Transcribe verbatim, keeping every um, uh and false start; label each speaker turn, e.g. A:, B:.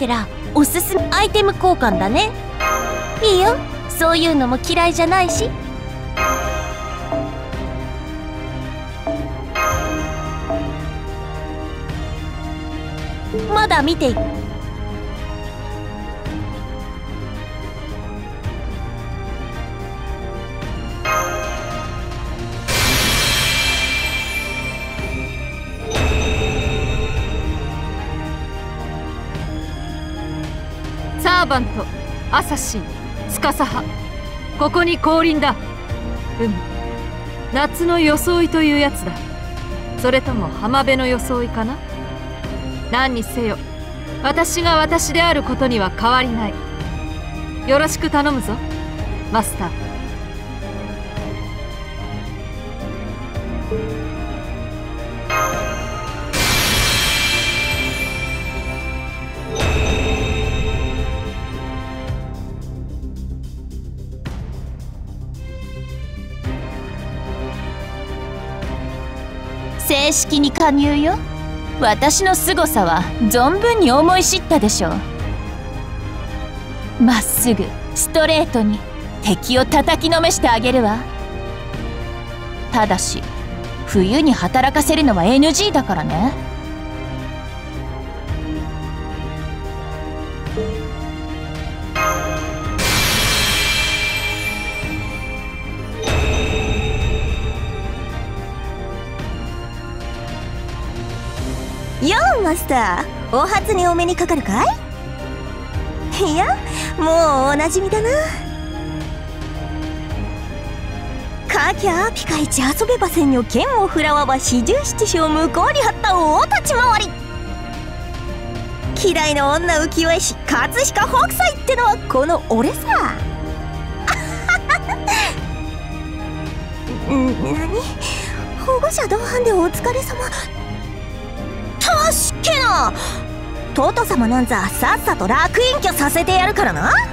A: ってらおすすめアイテム交換だね。いいよ、そういうのも嫌いじゃないし。まだ見ていく。
B: サーバント、アサシン、司派、ここに降臨だ。うむ、夏の装いというやつだ。それとも浜辺の装いかな。何にせよ私が私であることには変わりない。よろしく頼むぞマスター。
A: 正式に加入よ。私の凄さは存分に思い知ったでしょう。まっすぐストレートに敵を叩きのめしてあげるわ。ただし冬に働かせるのは エヌジー だからね。
C: ようマスター、お初にお目にかかるかい？いや、もうおなじみだな。かきゃピカイチ遊べばせんにょ剣を振らわば四十七将向こうに張った大立ち回り。嫌いの女浮世絵師葛飾北斎ってのはこの俺さ。ん、なに？保護者同伴でお疲れ様。たしけな。トト様なんざさっさと楽隠居させてやるからな。